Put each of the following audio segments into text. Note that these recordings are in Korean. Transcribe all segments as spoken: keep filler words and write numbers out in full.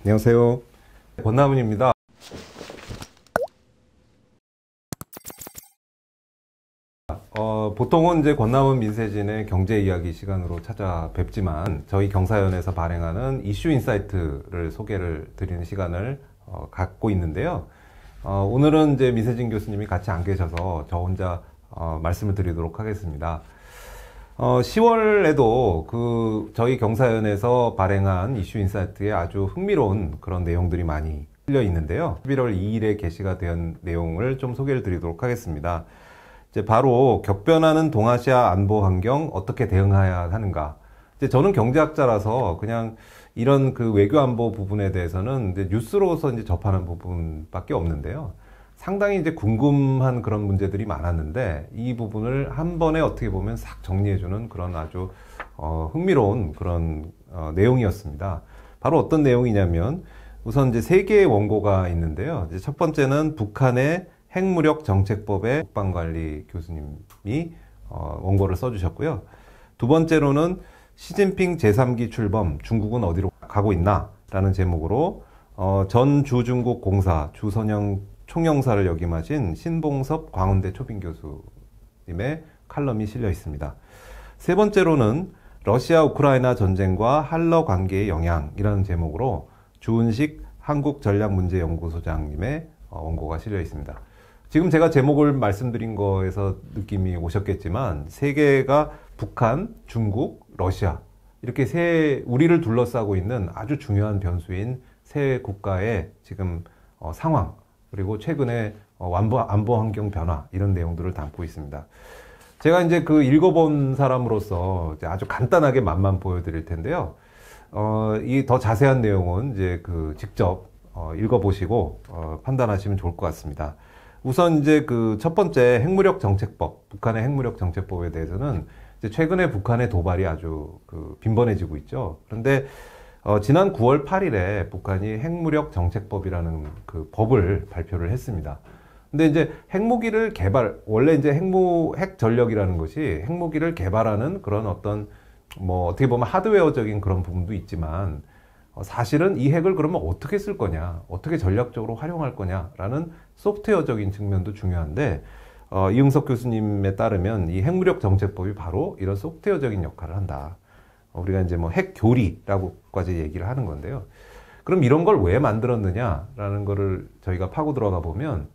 안녕하세요. 권남은입니다. 어, 보통은 이제 권남은 민세진의 경제 이야기 시간으로 찾아뵙지만 저희 경사연에서 발행하는 이슈 인사이트를 소개를 드리는 시간을 어, 갖고 있는데요. 어, 오늘은 이제 민세진 교수님이 같이 안 계셔서 저 혼자 어, 말씀을 드리도록 하겠습니다. 어, 시월에도 그 저희 경사연에서 발행한 이슈 인사이트에 아주 흥미로운 그런 내용들이 많이 실려 있는데요. 십일월 이일에 게시가 된 내용을 좀 소개를 드리도록 하겠습니다. 이제 바로 격변하는 동아시아 안보 환경 어떻게 대응해야 하는가. 이제 저는 경제학자라서 그냥 이런 그 외교 안보 부분에 대해서는 이제 뉴스로서 이제 접하는 부분밖에 없는데요. 상당히 이제 궁금한 그런 문제들이 많았는데 이 부분을 한 번에 어떻게 보면 싹 정리해주는 그런 아주 어, 흥미로운 그런 어, 내용이었습니다. 바로 어떤 내용이냐면 우선 이제 세 개의 원고가 있는데요. 이제 첫 번째는 북한의 핵무력 정책법의 국방관리 교수님이 어, 원고를 써주셨고요. 두 번째로는 시진핑 제삼기 출범 중국은 어디로 가고 있나 라는 제목으로 어, 전 주중국 공사 주선영 총영사를 역임하신 신봉섭 광운대 초빙 교수님의 칼럼이 실려 있습니다. 세 번째로는 러시아 우크라이나 전쟁과 한러 관계의 영향이라는 제목으로 주은식 한국전략문제연구소장님의 원고가 실려 있습니다. 지금 제가 제목을 말씀드린 거에서 느낌이 오셨겠지만 세 개가 북한, 중국, 러시아 이렇게 세 우리를 둘러싸고 있는 아주 중요한 변수인 세 국가의 지금 어, 상황 그리고 최근에 어, 안보, 안보 환경 변화 이런 내용들을 담고 있습니다. 제가 이제 그 읽어본 사람으로서 이제 아주 간단하게 맛만 보여드릴 텐데요. 어, 이 더 자세한 내용은 이제 그 직접 어, 읽어보시고 어, 판단하시면 좋을 것 같습니다. 우선 이제 그 첫 번째 핵무력 정책법, 북한의 핵무력 정책법에 대해서는 이제 최근에 북한의 도발이 아주 그 빈번해지고 있죠. 그런데 어, 지난 구월 팔일에 북한이 핵무력 정책법이라는 그 법을 발표를 했습니다. 근데 이제 핵무기를 개발, 원래 이제 핵무, 핵 전력이라는 것이 핵무기를 개발하는 그런 어떤 뭐 어떻게 보면 하드웨어적인 그런 부분도 있지만 어, 사실은 이 핵을 그러면 어떻게 쓸 거냐, 어떻게 전략적으로 활용할 거냐라는 소프트웨어적인 측면도 중요한데 어, 이응석 교수님에 따르면 이 핵무력 정책법이 바로 이런 소프트웨어적인 역할을 한다. 우리가 이제 뭐 핵교리라고까지 얘기를 하는 건데요. 그럼 이런 걸 왜 만들었느냐라는 거를 저희가 파고 들어가 보면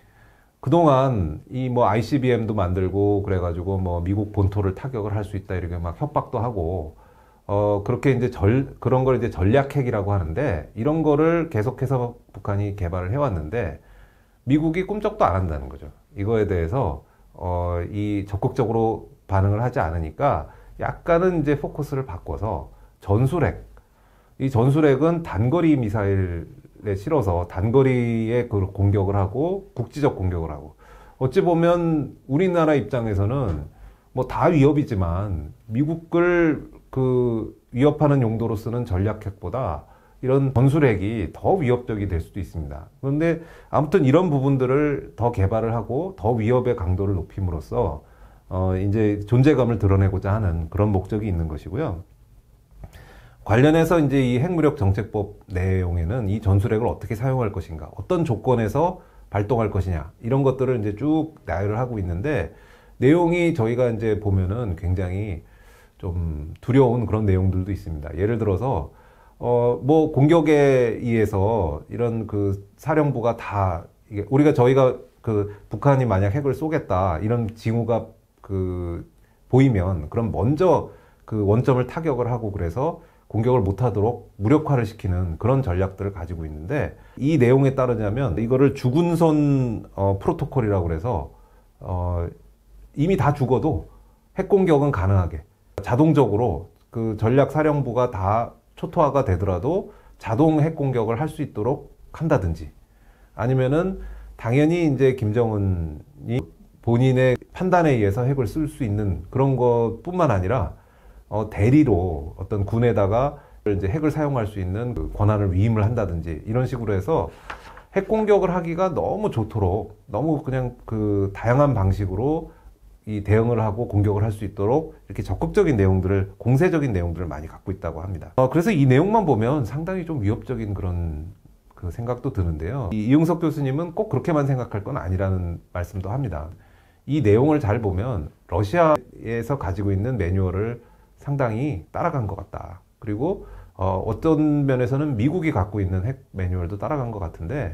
그동안 이 뭐 아이씨비엠도 만들고 그래가지고 뭐 미국 본토를 타격을 할 수 있다 이렇게 막 협박도 하고 어 그렇게 이제 절 그런 걸 이제 전략핵이라고 하는데 이런 거를 계속해서 북한이 개발을 해왔는데 미국이 꿈쩍도 안 한다는 거죠. 이거에 대해서 어 이 적극적으로 반응을 하지 않으니까 약간은 이제 포커스를 바꿔서 전술핵. 이 전술핵은 단거리 미사일에 실어서 단거리에 그 공격을 하고 국지적 공격을 하고 어찌 보면 우리나라 입장에서는 뭐 다 위협이지만 미국을 그 위협하는 용도로 쓰는 전략핵보다 이런 전술핵이 더 위협적이 될 수도 있습니다. 그런데 아무튼 이런 부분들을 더 개발을 하고 더 위협의 강도를 높임으로써 어, 이제 존재감을 드러내고자 하는 그런 목적이 있는 것이고요. 관련해서 이제 이 핵무력 정책법 내용에는 이 전술핵을 어떻게 사용할 것인가, 어떤 조건에서 발동할 것이냐, 이런 것들을 이제 쭉 나열을 하고 있는데, 내용이 저희가 이제 보면은 굉장히 좀 두려운 그런 내용들도 있습니다. 예를 들어서, 어, 뭐 공격에 의해서 이런 그 사령부가 다, 이게 우리가 저희가 그 북한이 만약 핵을 쏘겠다, 이런 징후가 그 보이면 그럼 먼저 그 원점을 타격을 하고 그래서 공격을 못하도록 무력화를 시키는 그런 전략들을 가지고 있는데 이 내용에 따르자면 이거를 주군선 어, 프로토콜이라고 그래서 어, 이미 다 죽어도 핵 공격은 가능하게 자동적으로 그 전략 사령부가 다 초토화가 되더라도 자동 핵 공격을 할 수 있도록 한다든지 아니면은 당연히 이제 김정은이 본인의 판단에 의해서 핵을 쓸 수 있는 그런 것뿐만 아니라 어, 대리로 어떤 군에다가 이제 핵을 사용할 수 있는 그 권한을 위임을 한다든지 이런 식으로 해서 핵 공격을 하기가 너무 좋도록 너무 그냥 그 다양한 방식으로 이 대응을 하고 공격을 할 수 있도록 이렇게 적극적인 내용들을, 공세적인 내용들을 많이 갖고 있다고 합니다. 어, 그래서 이 내용만 보면 상당히 좀 위협적인 그런 그 생각도 드는데요. 이 이응석 교수님은 꼭 그렇게만 생각할 건 아니라는 말씀도 합니다. 이 내용을 잘 보면 러시아에서 가지고 있는 매뉴얼을 상당히 따라간 것 같다. 그리고 어, 어떤 면에서는 미국이 갖고 있는 핵 매뉴얼도 따라간 것 같은데,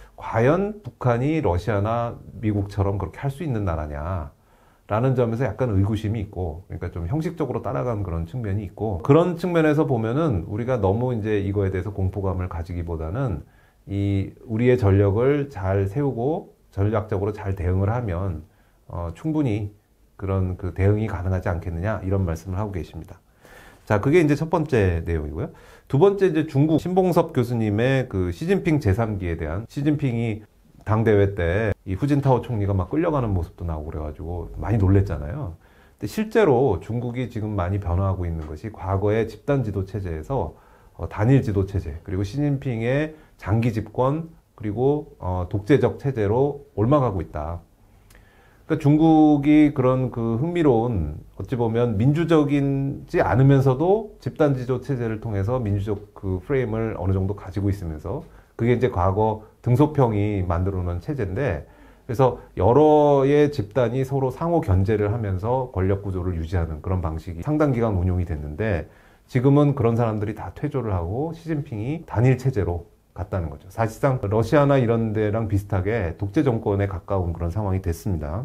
과연 북한이 러시아나 미국처럼 그렇게 할 수 있는 나라냐 라는 점에서 약간 의구심이 있고, 그러니까 좀 형식적으로 따라간 그런 측면이 있고, 그런 측면에서 보면은 우리가 너무 이제 이거에 대해서 공포감을 가지기보다는 이 우리의 전력을 잘 세우고 전략적으로 잘 대응을 하면 어, 충분히 그런 그 대응이 가능하지 않겠느냐, 이런 말씀을 하고 계십니다. 자, 그게 이제 첫 번째 내용이고요. 두 번째, 이제 중국 신봉섭 교수님의 그 시진핑 제삼 기에 대한, 시진핑이 당대회 때 이 후진타오 총리가 막 끌려가는 모습도 나오고 그래가지고 많이 놀랬잖아요. 근데 실제로 중국이 지금 많이 변화하고 있는 것이, 과거의 집단 지도 체제에서 어, 단일 지도 체제, 그리고 시진핑의 장기 집권, 그리고 어, 독재적 체제로 옮아가고 있다. 그러니까 중국이 그런 그 흥미로운, 어찌 보면 민주적이지 않으면서도 집단 지도 체제를 통해서 민주적 그 프레임을 어느 정도 가지고 있으면서, 그게 이제 과거 등소평이 만들어 놓은 체제인데, 그래서 여러의 집단이 서로 상호 견제를 하면서 권력 구조를 유지하는 그런 방식이 상당 기간 운용이 됐는데, 지금은 그런 사람들이 다 퇴조를 하고 시진핑이 단일 체제로 갔다는 거죠. 사실상 러시아나 이런 데랑 비슷하게 독재 정권에 가까운 그런 상황이 됐습니다.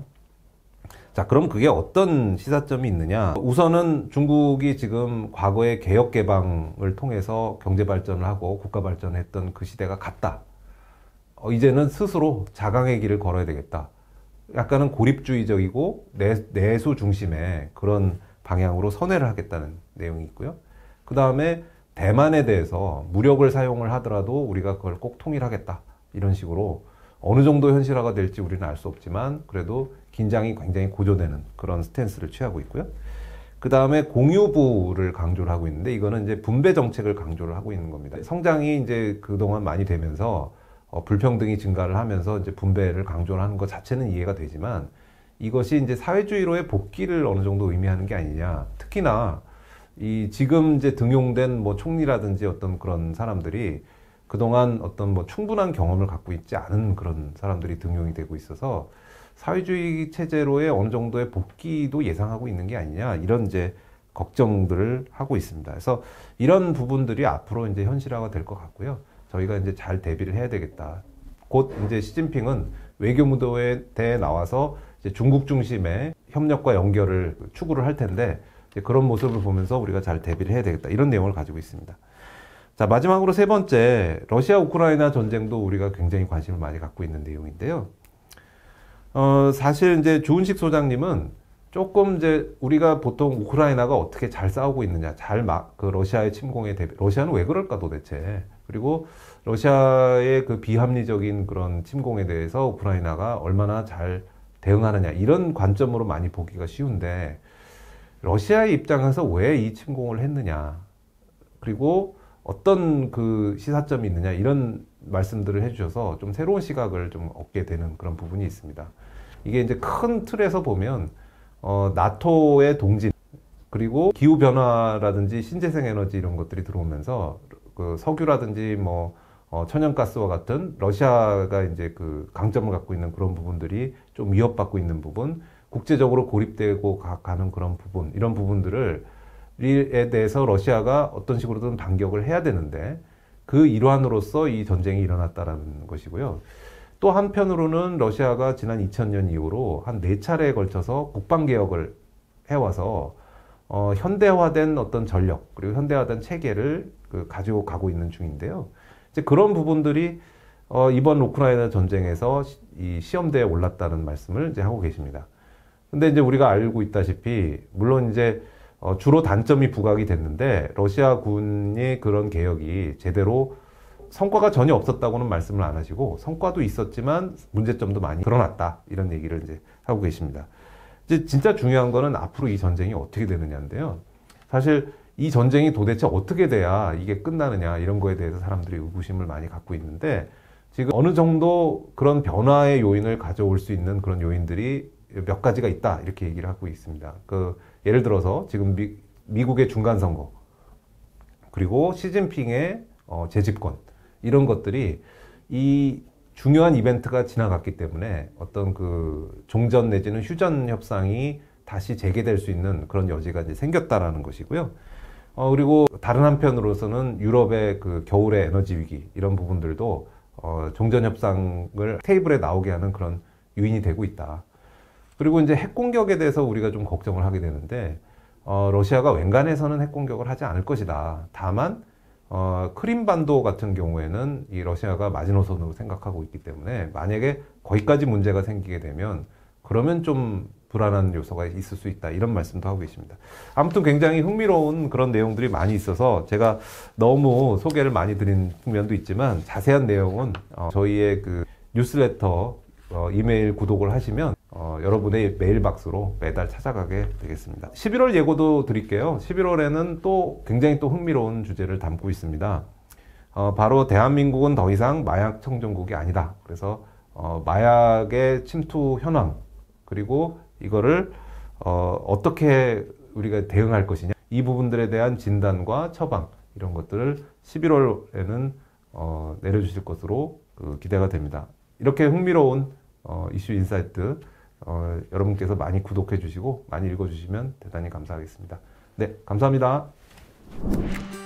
자, 그럼 그게 어떤 시사점이 있느냐? 우선은 중국이 지금 과거의 개혁 개방을 통해서 경제 발전을 하고 국가 발전을 했던 그 시대가 갔다. 어, 이제는 스스로 자강의 길을 걸어야 되겠다. 약간은 고립주의적이고 내, 내수 중심의 그런 방향으로 선회를 하겠다는 내용이 있고요. 그 다음에 대만에 대해서 무력을 사용을 하더라도 우리가 그걸 꼭 통일하겠다, 이런 식으로 어느 정도 현실화가 될지 우리는 알 수 없지만 그래도 긴장이 굉장히 고조되는 그런 스탠스를 취하고 있고요. 그 다음에 공유부를 강조를 하고 있는데, 이거는 이제 분배 정책을 강조를 하고 있는 겁니다. 성장이 이제 그동안 많이 되면서 어, 불평등이 증가를 하면서 이제 분배를 강조를 하는 것 자체는 이해가 되지만, 이것이 이제 사회주의로의 복귀를 어느 정도 의미하는 게 아니냐. 특히나 이 지금 이제 등용된 뭐 총리라든지 어떤 그런 사람들이 그동안 어떤 뭐 충분한 경험을 갖고 있지 않은 그런 사람들이 등용이 되고 있어서 사회주의 체제로의 어느 정도의 복귀도 예상하고 있는 게 아니냐, 이런 이제 걱정들을 하고 있습니다. 그래서 이런 부분들이 앞으로 이제 현실화가 될 것 같고요. 저희가 이제 잘 대비를 해야 되겠다. 곧 이제 시진핑은 외교무도에 대해 나와서 이제 중국 중심의 협력과 연결을 추구를 할 텐데, 이제 그런 모습을 보면서 우리가 잘 대비를 해야 되겠다, 이런 내용을 가지고 있습니다. 자, 마지막으로 세 번째, 러시아 우크라이나 전쟁도 우리가 굉장히 관심을 많이 갖고 있는 내용인데요. 어, 사실 이제 주은식 소장님은 조금 이제 우리가 보통 우크라이나가 어떻게 잘 싸우고 있느냐, 잘 막 그 러시아의 침공에 대비, 러시아는 왜 그럴까 도대체, 그리고 러시아의 그 비합리적인 그런 침공에 대해서 우크라이나가 얼마나 잘 대응하느냐, 이런 관점으로 많이 보기가 쉬운데, 러시아의 입장에서 왜 이 침공을 했느냐, 그리고 어떤 그 시사점이 있느냐, 이런 말씀들을 해주셔서 좀 새로운 시각을 좀 얻게 되는 그런 부분이 있습니다. 이게 이제 큰 틀에서 보면 어, 나토의 동진, 그리고 기후변화라든지 신재생 에너지 이런 것들이 들어오면서 그 석유라든지 뭐 어, 천연가스와 같은 러시아가 이제 그 강점을 갖고 있는 그런 부분들이 좀 위협받고 있는 부분, 국제적으로 고립되고 가, 가는 그런 부분, 이런 부분들을 에 대해서 러시아가 어떤 식으로든 반격을 해야 되는데, 그 일환으로서 이 전쟁이 일어났다라는 것이고요. 또 한편으로는 러시아가 지난 이천 년 이후로 한 네 차례에 걸쳐서 국방개혁을 해와서 어, 현대화된 어떤 전력, 그리고 현대화된 체계를 그 가지고 가고 있는 중인데요. 이제 그런 부분들이 어, 이번 우크라이나 전쟁에서 시, 이 시험대에 올랐다는 말씀을 이제 하고 계십니다. 근데 이제 우리가 알고 있다시피, 물론 이제 어, 주로 단점이 부각이 됐는데, 러시아 군의 그런 개혁이 제대로 성과가 전혀 없었다고는 말씀을 안 하시고, 성과도 있었지만 문제점도 많이 드러났다, 이런 얘기를 이제 하고 계십니다. 이제 진짜 중요한 거는 앞으로 이 전쟁이 어떻게 되느냐인데요. 사실 이 전쟁이 도대체 어떻게 돼야 이게 끝나느냐, 이런 거에 대해서 사람들이 의구심을 많이 갖고 있는데, 지금 어느 정도 그런 변화의 요인을 가져올 수 있는 그런 요인들이 몇 가지가 있다 이렇게 얘기를 하고 있습니다. 그 예를 들어서 지금 미, 미국의 중간 선거 그리고 시진핑의 어, 재집권 이런 것들이 이 중요한 이벤트가 지나갔기 때문에 어떤 그 종전 내지는 휴전 협상이 다시 재개될 수 있는 그런 여지가 이제 생겼다라는 것이고요. 어, 그리고 다른 한편으로서는 유럽의 그 겨울의 에너지 위기 이런 부분들도 어, 종전 협상을 테이블에 나오게 하는 그런 요인이 되고 있다. 그리고 이제 핵 공격에 대해서 우리가 좀 걱정을 하게 되는데 어, 러시아가 웬간해서는 핵 공격을 하지 않을 것이다. 다만 어, 크림반도 같은 경우에는 이 러시아가 마지노선으로 생각하고 있기 때문에 만약에 거기까지 문제가 생기게 되면 그러면 좀 불안한 요소가 있을 수 있다. 이런 말씀도 하고 계십니다. 아무튼 굉장히 흥미로운 그런 내용들이 많이 있어서 제가 너무 소개를 많이 드린 측면도 있지만 자세한 내용은 어, 저희의 그 뉴스레터 어, 이메일 구독을 하시면 어, 여러분의 메일박스로 매달 찾아가게 되겠습니다. 십일월 예고도 드릴게요. 십일월에는 또 굉장히 또 흥미로운 주제를 담고 있습니다. 어, 바로 대한민국은 더 이상 마약 청정국이 아니다. 그래서 어, 마약의 침투 현황 그리고 이거를 어, 어떻게 우리가 대응할 것이냐 이 부분들에 대한 진단과 처방 이런 것들을 십일월에는 어, 내려주실 것으로 그 기대가 됩니다. 이렇게 흥미로운 어, 이슈 인사이트 어, 여러분께서 많이 구독해 주시고 많이 읽어 주시면 대단히 감사하겠습니다. 네, 감사합니다.